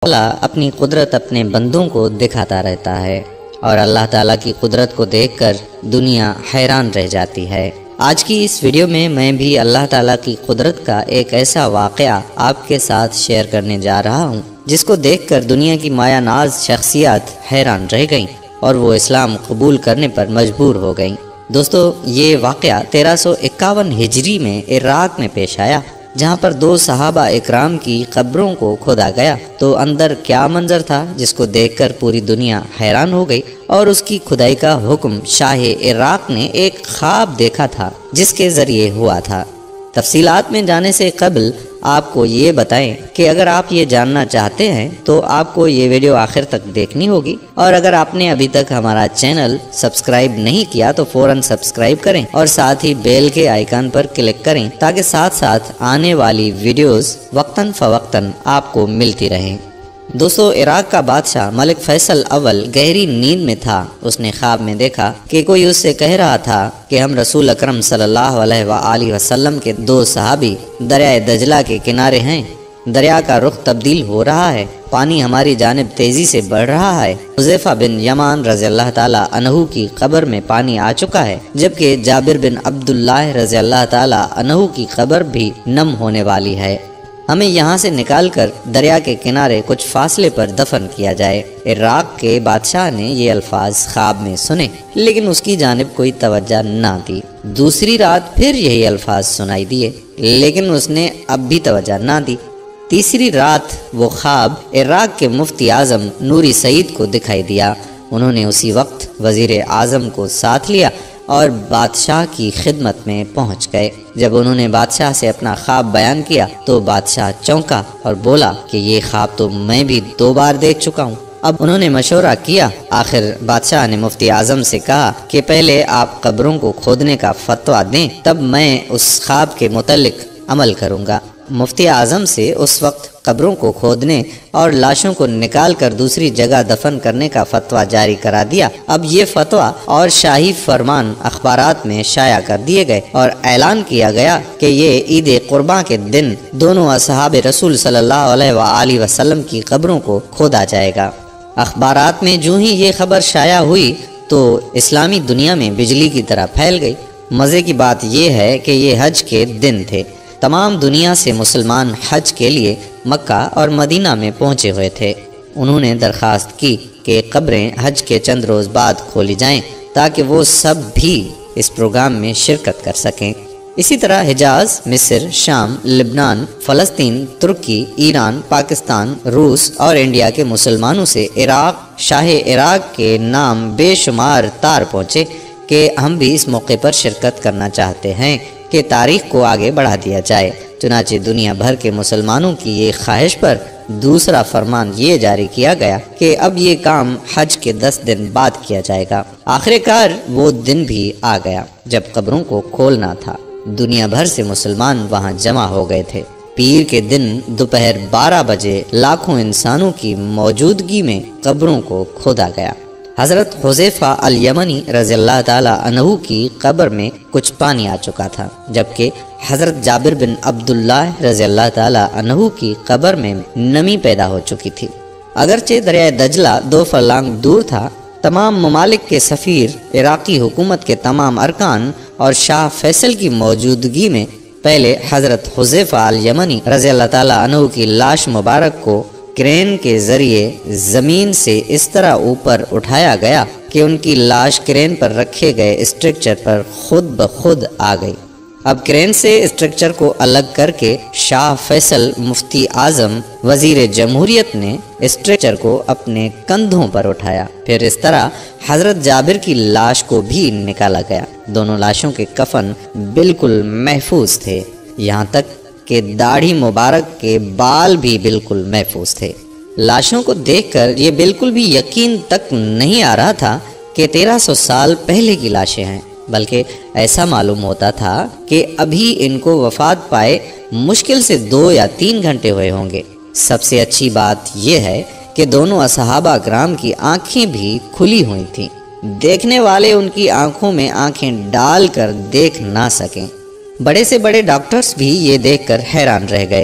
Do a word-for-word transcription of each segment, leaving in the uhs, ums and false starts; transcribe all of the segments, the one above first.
اللہ اپنی قدرت اپنے بندوں کو دکھاتا رہتا ہے اور اللہ تعالیٰ کی قدرت کو دیکھ کر دنیا حیران رہ جاتی ہے۔ آج کی اس ویڈیو میں میں بھی اللہ تعالیٰ کی قدرت کا ایک ایسا واقعہ آپ کے ساتھ شیئر کرنے جا رہا ہوں جس کو دیکھ کر دنیا کی مایہ ناز شخصیات حیران رہ گئیں اور وہ اسلام قبول کرنے پر مجبور ہو گئیں۔ دوستو، یہ واقعہ تیرہ سو اکاون ہجری میں عراق میں پیش آیا، جہاں پر دو صحابہ اکرام کی قبروں کو کھودا گیا۔ تو اندر کیا منظر تھا جس کو دیکھ کر پوری دنیا حیران ہو گئی، اور اس کی کھدائی کا حکم شاہ عراق نے ایک خواب دیکھا تھا جس کے ذریعے ہوا تھا۔ تفصیلات میں جانے سے قبل آپ کو یہ بتائیں کہ اگر آپ یہ جاننا چاہتے ہیں تو آپ کو یہ ویڈیو آخر تک دیکھنی ہوگی، اور اگر آپ نے ابھی تک ہمارا چینل سبسکرائب نہیں کیا تو فوراً سبسکرائب کریں اور ساتھ ہی بیل کے آئیکن پر کلک کریں تاکہ ساتھ ساتھ آنے والی ویڈیوز وقتاً فوقتاً آپ کو ملتی رہیں۔ دوستو، عراق کا بادشاہ ملک فیصل اول گہری نیند میں تھا۔ اس نے خواب میں دیکھا کہ کوئی اس سے کہہ رہا تھا کہ ہم رسول اکرم صلی اللہ علیہ وآلہ وسلم کے دو صحابی دریائے دجلہ کے کنارے ہیں۔ دریا کا رخ تبدیل ہو رہا ہے، پانی ہماری جانب تیزی سے بڑھ رہا ہے۔ حذیفہ بن یمان رضی اللہ تعالیٰ عنہ کی قبر میں پانی آ چکا ہے، جبکہ جابر بن عبداللہ رضی اللہ تعالیٰ عنہ کی قبر بھی نم ہونے والی ہے۔ ہمیں یہاں سے نکال کر دریا کے کنارے کچھ فاصلے پر دفن کیا جائے۔ عراق کے بادشاہ نے یہ الفاظ خواب میں سنے، لیکن اس کی جانب کوئی توجہ نہ دی۔ دوسری رات پھر یہی الفاظ سنائی دیے، لیکن اس نے اب بھی توجہ نہ دی۔ تیسری رات وہ خواب عراق کے مفتی اعظم نوری سعید کو دکھائی دیا۔ انہوں نے اسی وقت وزیر اعظم کو ساتھ لیا اور بادشاہ کی خدمت میں پہنچ گئے۔ جب انہوں نے بادشاہ سے اپنا خواب بیان کیا تو بادشاہ چونکا اور بولا کہ یہ خواب تو میں بھی دو بار دیکھ چکا ہوں۔ اب انہوں نے مشورہ کیا۔ آخر بادشاہ نے مفتی اعظم سے کہا کہ پہلے آپ قبروں کو کھودنے کا فتویٰ دیں، تب میں اس خواب کے متعلق عمل کروں گا۔ مفتی اعظم سے اس وقت قبروں کو کھودنے اور لاشوں کو نکال کر دوسری جگہ دفن کرنے کا فتویٰ جاری کرا دیا۔ اب یہ فتویٰ اور شاہی فرمان اخبارات میں شائع کر دیے گئے اور اعلان کیا گیا کہ یہ عید قرباں کے دن دونوں اصحاب رسول صلی اللہ علیہ وآلہ وسلم کی قبروں کو کھودا جائے گا۔ اخبارات میں جو ہی یہ خبر شائع ہوئی تو اسلامی دنیا میں بجلی کی طرح پھیل گئی۔ مزے کی بات یہ ہے کہ یہ حج کے دن تھے۔ تمام دنیا سے مسلمان حج کے لیے مکہ اور مدینہ میں پہنچے ہوئے تھے۔ انہوں نے درخواست کی کہ قبریں حج کے چند روز بعد کھولی جائیں تاکہ وہ سب بھی اس پروگرام میں شرکت کر سکیں۔ اسی طرح حجاز، مصر، شام، لبنان، فلسطین، ترکی، ایران، پاکستان، روس اور انڈیا کے مسلمانوں سے عراق شاہ عراق کے نام بے شمار تار پہنچے کہ ہم بھی اس موقع پر شرکت کرنا چاہتے ہیں کہ تاریخ کو آگے بڑھا دیا جائے۔ چنانچہ دنیا بھر کے مسلمانوں کی یہ خواہش پر دوسرا فرمان یہ جاری کیا گیا کہ اب یہ کام حج کے دس دن بعد کیا جائے گا۔ آخر کار وہ دن بھی آ گیا جب قبروں کو کھولنا تھا۔ دنیا بھر سے مسلمان وہاں جمع ہو گئے تھے۔ پیر کے دن دوپہر بارہ بجے لاکھوں انسانوں کی موجودگی میں قبروں کو کھودا گیا۔ حضرت حذیفہ الیمنی رضی اللہ تعالیٰ عنہ کی قبر میں کچھ پانی آ چکا تھا، جبکہ حضرت جابر بن عبداللہ رضی اللہ تعالیٰ عنہ کی قبر میں نمی پیدا ہو چکی تھی۔ اگرچہ دریائے دجلہ دو فرلانگ دور تھا، تمام ممالک کے سفیر، عراقی حکومت کے تمام ارکان اور شاہ فیصل کی موجودگی میں پہلے حضرت حذیفہ الیمنی رضی اللہ تعالیٰ عنہ کی لاش مبارک کو کرین کے ذریعے زمین سے اس طرح اوپر اٹھایا گیا کہ ان کی لاش کرین پر رکھے گئے اسٹرکچر پر خود بخود آ گئی۔ اب کرین سے اسٹرکچر کو الگ کر کے شاہ فیصل مفتی اعظم وزیر جمہوریت نے اسٹرکچر کو اپنے کندھوں پر اٹھایا۔ پھر اس طرح حضرت جابر کی لاش کو بھی نکالا گیا۔ دونوں لاشوں کے کفن بالکل محفوظ تھے، یہاں تک کہ داڑھی مبارک کے بال بھی بالکل محفوظ تھے۔ لاشوں کو دیکھ کر یہ بالکل بھی یقین تک نہیں آ رہا تھا کہ تیرہ سو سال پہلے کی لاشیں ہیں، بلکہ ایسا معلوم ہوتا تھا کہ ابھی ان کو وفات پائے مشکل سے دو یا تین گھنٹے ہوئے ہوں گے۔ سب سے اچھی بات یہ ہے کہ دونوں اصحابہ کرام کی آنکھیں بھی کھلی ہوئی تھیں، دیکھنے والے ان کی آنکھوں میں آنکھیں ڈال کر دیکھ نہ سکیں۔ بڑے سے بڑے ڈاکٹرز بھی یہ دیکھ کر حیران رہ گئے۔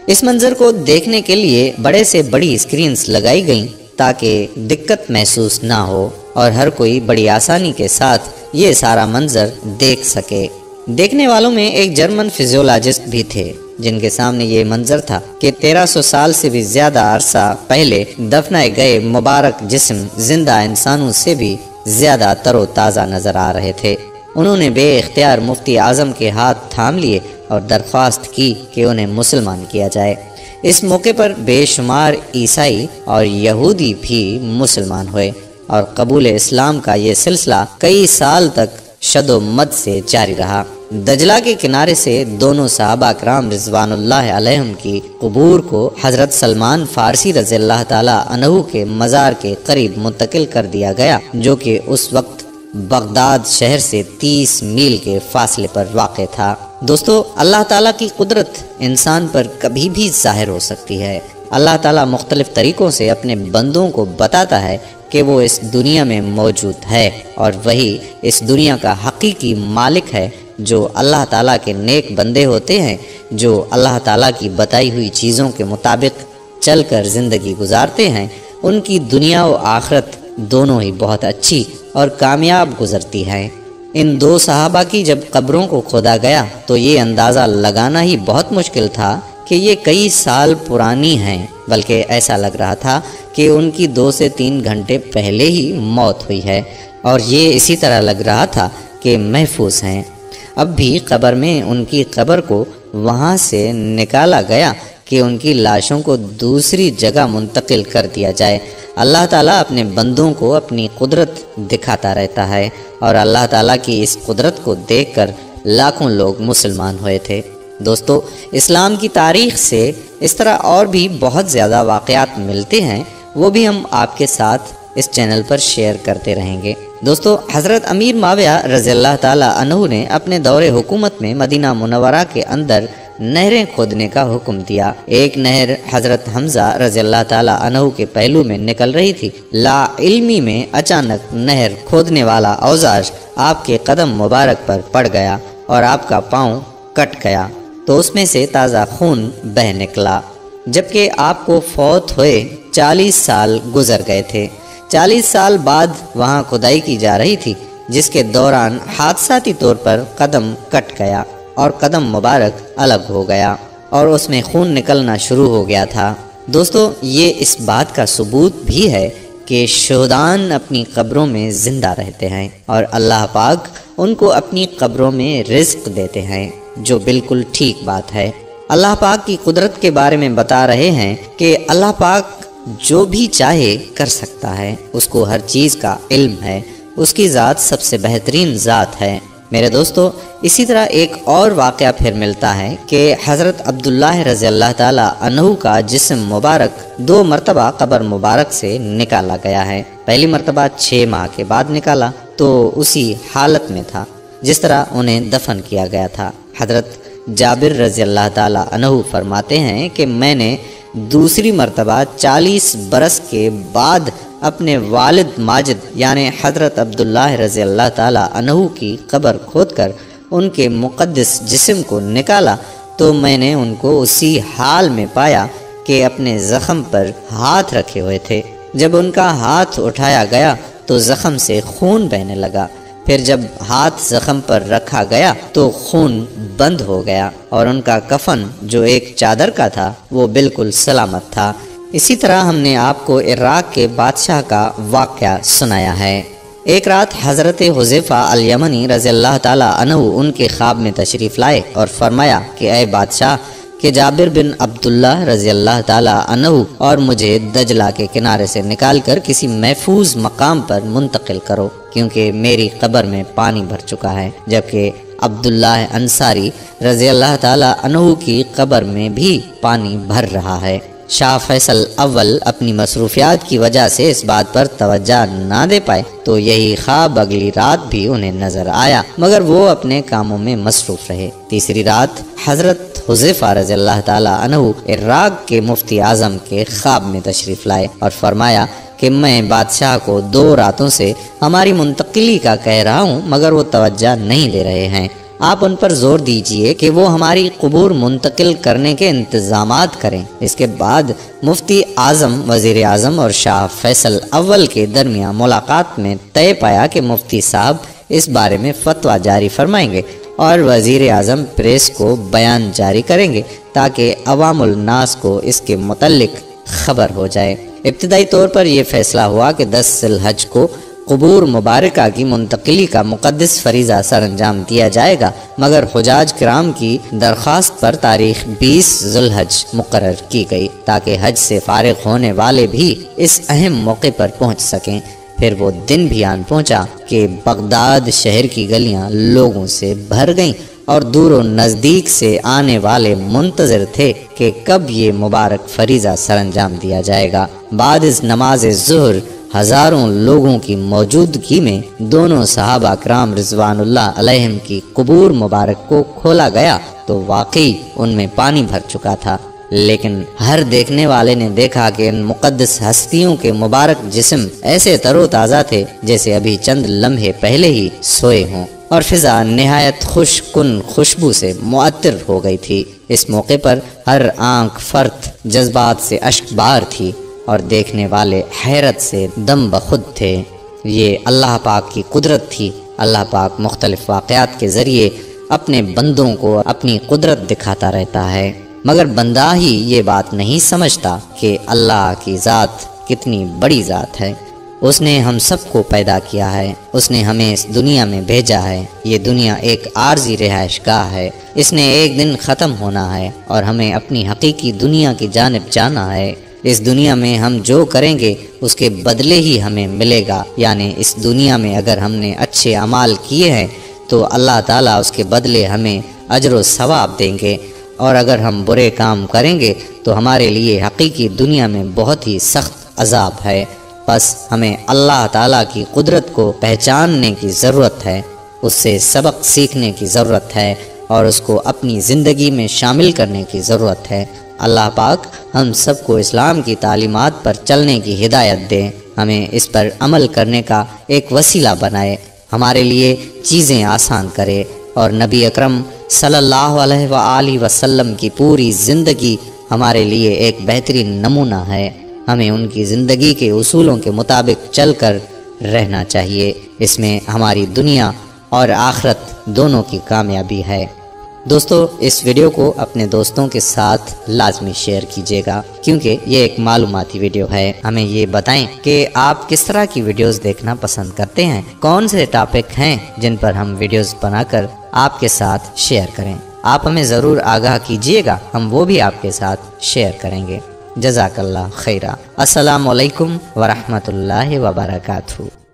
اس منظر کو دیکھنے کے لیے بڑے سے بڑی اسکرینز لگائی گئیں تاکہ دقت محسوس نہ ہو اور ہر کوئی بڑی آسانی کے ساتھ یہ سارا منظر دیکھ سکے۔ دیکھنے والوں میں ایک جرمن فزیولوجسٹ بھی تھے جن کے سامنے یہ منظر تھا کہ تیرہ سو سال سے بھی زیادہ عرصہ پہلے دفنائے گئے مبارک جسم زندہ انسانوں سے بھی زیادہ تر و تازہ نظر آ رہے تھے۔ انہوں نے بے اختیار مفتی اعظم کے ہاتھ تھام لیے اور درخواست کی کہ انہیں مسلمان کیا جائے۔ اس موقع پر بے شمار عیسائی اور یہودی بھی مسلمان ہوئے اور قبول اسلام کا یہ سلسلہ کئی سال تک شد و مد سے جاری رہا۔ دجلہ کے کنارے سے دونوں صحابہ کرام رضوان اللہ علیہم کی قبور کو حضرت سلمان فارسی رضی اللہ تعالیٰ عنہ کے مزار کے قریب منتقل کر دیا گیا، جو کہ اس وقت بغداد شہر سے تیس میل کے فاصلے پر واقع تھا۔ دوستو، اللہ تعالیٰ کی قدرت انسان پر کبھی بھی ظاہر ہو سکتی ہے۔ اللہ تعالیٰ مختلف طریقوں سے اپنے بندوں کو بتاتا ہے کہ وہ اس دنیا میں موجود ہے، اور وہی اس دنیا کا حقیقی مالک ہے۔ جو اللہ تعالیٰ کے نیک بندے ہوتے ہیں، جو اللہ تعالیٰ کی بتائی ہوئی چیزوں کے مطابق چل کر زندگی گزارتے ہیں، ان کی دنیا و آخرت دونوں ہی بہت اچھی اور کامیاب گزرتی ہے۔ ان دو صحابہ کی جب قبروں کو کھودا گیا تو یہ اندازہ لگانا ہی بہت مشکل تھا کہ یہ کئی سال پرانی ہیں، بلکہ ایسا لگ رہا تھا کہ ان کی دو سے تین گھنٹے پہلے ہی موت ہوئی ہے، اور یہ اسی طرح لگ رہا تھا کہ محفوظ ہیں۔ اب بھی قبر میں ان کی قبر کو وہاں سے نکالا گیا کہ ان کی لاشوں کو دوسری جگہ منتقل کر دیا جائے۔ اللہ تعالیٰ اپنے بندوں کو اپنی قدرت دکھاتا رہتا ہے، اور اللہ تعالیٰ کی اس قدرت کو دیکھ کر لاکھوں لوگ مسلمان ہوئے تھے۔ دوستو، اسلام کی تاریخ سے اس طرح اور بھی بہت زیادہ واقعات ملتے ہیں، وہ بھی ہم آپ کے ساتھ اس چینل پر شیئر کرتے رہیں گے۔ دوستو، حضرت امیر معاویہ رضی اللہ تعالیٰ عنہ نے اپنے دور حکومت میں مدینہ منورہ کے اندر نہریں کھودنے کا حکم دیا۔ ایک نہر حضرت حمزہ رضی اللہ تعالیٰ عنہ کے پہلو میں نکل رہی تھی۔ لا علمی میں اچانک نہر کھودنے والا اوزار آپ کے قدم مبارک پر پڑ گیا اور آپ کا پاؤں کٹ گیا، تو اس میں سے تازہ خون بہہ نکلا، جبکہ آپ کو فوت ہوئے چالیس سال گزر گئے تھے۔ چالیس سال بعد وہاں کھدائی کی جا رہی تھی، جس کے دوران حادثاتی طور پر قدم کٹ گیا اور قدم مبارک الگ ہو گیا اور اس میں خون نکلنا شروع ہو گیا تھا۔ دوستو، یہ اس بات کا ثبوت بھی ہے کہ شہدان اپنی قبروں میں زندہ رہتے ہیں اور اللہ پاک ان کو اپنی قبروں میں رزق دیتے ہیں، جو بالکل ٹھیک بات ہے۔ اللہ پاک کی قدرت کے بارے میں بتا رہے ہیں کہ اللہ پاک جو بھی چاہے کر سکتا ہے، اس کو ہر چیز کا علم ہے، اس کی ذات سب سے بہترین ذات ہے۔ میرے دوستو، اسی طرح ایک اور واقعہ پھر ملتا ہے کہ حضرت عبداللہ رضی اللہ تعالیٰ عنہ کا جسم مبارک دو مرتبہ قبر مبارک سے نکالا گیا ہے۔ پہلی مرتبہ چھ ماہ کے بعد نکالا تو اسی حالت میں تھا جس طرح انہیں دفن کیا گیا تھا۔ حضرت جابر رضی اللہ تعالیٰ عنہ فرماتے ہیں کہ میں نے دوسری مرتبہ چالیس برس کے بعد اپنے والد ماجد یعنی حضرت عبداللہ رضی اللہ تعالیٰ عنہ کی قبر کھود کر ان کے مقدس جسم کو نکالا تو میں نے ان کو اسی حال میں پایا کہ اپنے زخم پر ہاتھ رکھے ہوئے تھے۔ جب ان کا ہاتھ اٹھایا گیا تو زخم سے خون بہنے لگا، پھر جب ہاتھ زخم پر رکھا گیا تو خون بند ہو گیا اور ان کا کفن جو ایک چادر کا تھا وہ بالکل سلامت تھا۔ اسی طرح ہم نے آپ کو عراق کے بادشاہ کا واقعہ سنایا ہے۔ ایک رات حضرت حذیفہ الیمنی رضی اللہ تعالیٰ عنہ ان کے خواب میں تشریف لائے اور فرمایا کہ اے بادشاہ، کہ جابر بن عبداللہ رضی اللہ تعالیٰ عنہ اور مجھے دجلہ کے کنارے سے نکال کر کسی محفوظ مقام پر منتقل کرو، کیونکہ میری قبر میں پانی بھر چکا ہے، جبکہ عبداللہ انصاری رضی اللہ تعالیٰ عنہ کی قبر میں بھی پانی بھر رہا ہے۔ شاہ فیصل اول اپنی مصروفیات کی وجہ سے اس بات پر توجہ نہ دے پائے تو یہی خواب اگلی رات بھی انہیں نظر آیا، مگر وہ اپنے کاموں میں مصروف رہے۔ تیسری رات حضرت حذیفہ رضی اللہ تعالیٰ عنہ عراق کے مفتی اعظم کے خواب میں تشریف لائے اور فرمایا کہ میں بادشاہ کو دو راتوں سے ہماری منتقلی کا کہہ رہا ہوں، مگر وہ توجہ نہیں دے رہے ہیں۔ آپ ان پر زور دیجئے کہ وہ ہماری قبور منتقل کرنے کے انتظامات کریں۔ اس کے بعد مفتی اعظم، وزیر اعظم اور شاہ فیصل اول کے درمیان ملاقات میں طے پایا کہ مفتی صاحب اس بارے میں فتویٰ جاری فرمائیں گے اور وزیر اعظم پریس کو بیان جاری کریں گے تاکہ عوام الناس کو اس کے متعلق خبر ہو جائے۔ ابتدائی طور پر یہ فیصلہ ہوا کہ دس ذی الحج کو قبور مبارکہ کی منتقلی کا مقدس فریضہ سر انجام دیا جائے گا، مگر حجاج کرام کی درخواست پر تاریخ بیس ذی الحج مقرر کی گئی تاکہ حج سے فارغ ہونے والے بھی اس اہم موقع پر پہنچ سکیں۔ پھر وہ دن بھی آن پہنچا کہ بغداد شہر کی گلیاں لوگوں سے بھر گئیں اور دور و نزدیک سے آنے والے منتظر تھے کہ کب یہ مبارک فریضہ سر انجام دیا جائے گا۔ بعد از نماز ظہر ہزاروں لوگوں کی موجودگی میں دونوں صحابہ کرام رضوان اللہ علیہم کی قبور مبارک کو کھولا گیا تو واقعی ان میں پانی بھر چکا تھا، لیکن ہر دیکھنے والے نے دیکھا کہ ان مقدس ہستیوں کے مبارک جسم ایسے تر و تازہ تھے جیسے ابھی چند لمحے پہلے ہی سوئے ہوں، اور فضا نہایت خوش کن خوشبو سے معطر ہو گئی تھی۔ اس موقع پر ہر آنکھ فرت جذبات سے اشک بار تھی اور دیکھنے والے حیرت سے دم بخود تھے۔ یہ اللہ پاک کی قدرت تھی۔ اللہ پاک مختلف واقعات کے ذریعے اپنے بندوں کو اپنی قدرت دکھاتا رہتا ہے، مگر بندہ ہی یہ بات نہیں سمجھتا کہ اللہ کی ذات کتنی بڑی ذات ہے۔ اس نے ہم سب کو پیدا کیا ہے، اس نے ہمیں اس دنیا میں بھیجا ہے۔ یہ دنیا ایک عارضی رہائش گاہ ہے، اس نے ایک دن ختم ہونا ہے اور ہمیں اپنی حقیقی دنیا کی جانب جانا ہے۔ اس دنیا میں ہم جو کریں گے اس کے بدلے ہی ہمیں ملے گا، یعنی اس دنیا میں اگر ہم نے اچھے اعمال کیے ہیں تو اللہ تعالیٰ اس کے بدلے ہمیں اجر و ثواب دیں گے، اور اگر ہم برے کام کریں گے تو ہمارے لیے حقیقی دنیا میں بہت ہی سخت عذاب ہے۔ بس ہمیں اللہ تعالیٰ کی قدرت کو پہچاننے کی ضرورت ہے، اس سے سبق سیکھنے کی ضرورت ہے اور اس کو اپنی زندگی میں شامل کرنے کی ضرورت ہے۔ اللہ پاک ہم سب کو اسلام کی تعلیمات پر چلنے کی ہدایت دے، ہمیں اس پر عمل کرنے کا ایک وسیلہ بنائے، ہمارے لیے چیزیں آسان کرے، اور نبی اکرم صلی اللہ علیہ وآلہ وسلم کی پوری زندگی ہمارے لیے ایک بہترین نمونہ ہے۔ ہمیں ان کی زندگی کے اصولوں کے مطابق چل کر رہنا چاہیے، اس میں ہماری دنیا اور آخرت دونوں کی کامیابی ہے۔ دوستو، اس ویڈیو کو اپنے دوستوں کے ساتھ لازمی شیئر کیجیے گا، کیونکہ یہ ایک معلوماتی ویڈیو ہے۔ ہمیں یہ بتائیں کہ آپ کس طرح کی ویڈیوز دیکھنا پسند کرتے ہیں، کون سے ٹاپک ہیں جن پر ہم ویڈیوز بنا کر آپ کے ساتھ شیئر کریں۔ آپ ہمیں ضرور آگاہ کیجیے گا، ہم وہ بھی آپ کے ساتھ شیئر کریں گے۔ جزاک اللہ خیرہ۔ السلام علیکم ورحمۃ اللہ وبرکاتہ۔